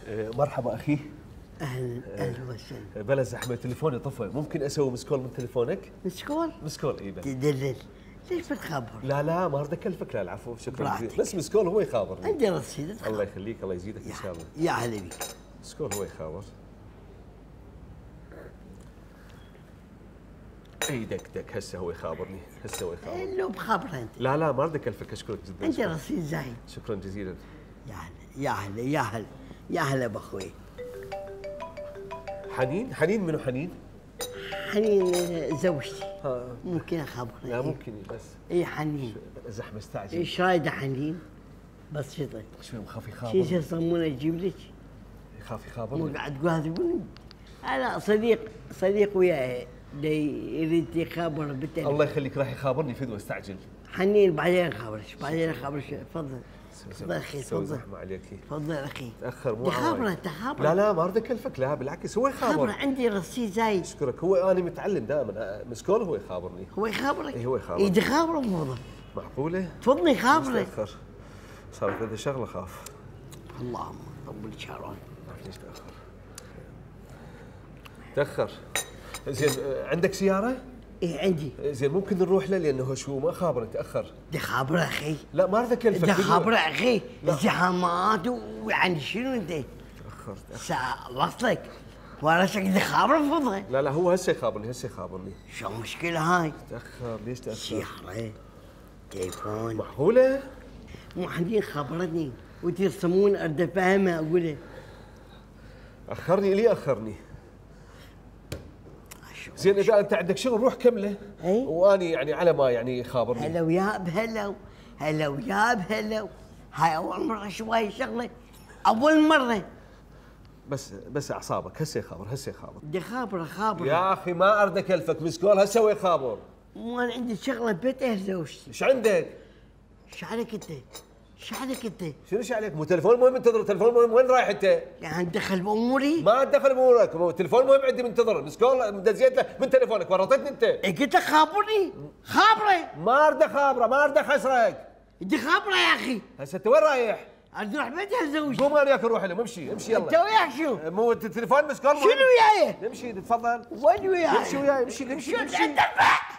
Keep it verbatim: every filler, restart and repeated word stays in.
مرحبا اخي. اهلا اهلا وسهلا. بلا زحمه، تليفوني طفى، ممكن اسوي مسكول من تليفونك؟ مسكول؟ مسكول اي بس. تدلل ليش بتخابر؟ لا لا ما اريد اكلفك، لا العفو شكرا براحتك. بس مسكول هو يخابرني. عندي رصيد. الله يخليك، الله يزيدك ان شاء الله. يا هلا بك. مسكول هو يخابر. اي دق دق هسه هو يخابرني، هسه هو يخابرني. لو بخابره انت. لا لا ما اريد اكلفك، اشكرك جدا. عندي رصيد زايد. شكرا جزيلا. يا هلا يا هلا يا هلا يا هلا باخوي. حنين؟ حنين منو حنين؟ حنين زوجتي. ها. ممكن اخبرك؟ لا ممكن بس. اي حنين. زحمه استعجل. ايش رايده حنين؟ بسيطة. شوي مخاف يخابر. شو يسمونه اجيب لك؟ يخاف يخابر. مو قاعد تقول هذا يقول انا صديق صديق وياي يريد يخابر بالتليفون. الله يخليك راح يخابرني فدوه استعجل. حنين بعدين خابرك، بعدين خابرك. تفضل تفضل اخي سوي تفضل. زحمه عليك. تفضل اخي. تاخر مو خابره انت خابره. لا لا ما اريد اكلفك، لا بالعكس هو يخابر. خابره عندي رصيد زايد. اشكرك، هو انا متعلم دائما مسكول هو يخابرني. هو يخابرك؟ اي هو يخابرني. ايدي خابره بوضع. معقوله؟ تفضلي خابره. تاخر صارت عندي شغله خاف. اللهم طول شهرون. ما اعرف ليش تاخر. تاخر. زين عندك سياره؟ ايه عندي. زين ممكن نروح له لانه شو ما خابر تاخر. دي خابره اخي. لا ما اريد اكلفك. دي خابره اخي، ازدحامات ويعني شنو انت؟ تاخرت. ساعة وصلك ورشك دي خابره بفضل. لا لا هو هسه يخابرني، هسه يخابرني. شو المشكلة هاي؟ تاخر ليش تاخر؟ سيارة تليفون. معقوله؟ مو حنين خبرتني وترسمون اريد افهمها اقولها. اخرني ليه اخرني؟ زين اذا انت عندك شغل روح كمله. اي واني يعني على ما يعني خابرني. هلا ويا بهلا هلا ويا بهلا. هاي اول مرة شوي شغلة، اول مرة. بس بس اعصابك، هسه يخابر هسه يخابر. بدي خابرة خابرة. يا اخي ما اريد اكلفك، مسكول هسه هو يخابر. مو انا عندي شغلة ببيت اهل زوجتي. ايش عندك؟ ايش عليك انت؟ ايش عليك انت؟ شنو ايش عليك؟ مو تليفون مهم منتظر، تليفون مهم، وين رايح انت؟ يعني دخل باموري؟ ما دخل بامورك، مو تليفون مهم عندي منتظر، مسكول دزيت له من تليفونك، ورطتني انت. إيه قلت لك خابرني؟ خابرة. ما اريد اخابره، ما اريد اخسرك. بدي خابرة يا اخي. هسه انت وين رايح؟ اريد اروح بيت اهل زوجتي. قوم انا وياك نروح لهم، امشي امشي يلا. انت وياك شو؟ مو التليفون مسكول. شنو وياي؟ امشي تفضل. وين وياي؟ امشي وياي، امشي امشي شو امشي. انت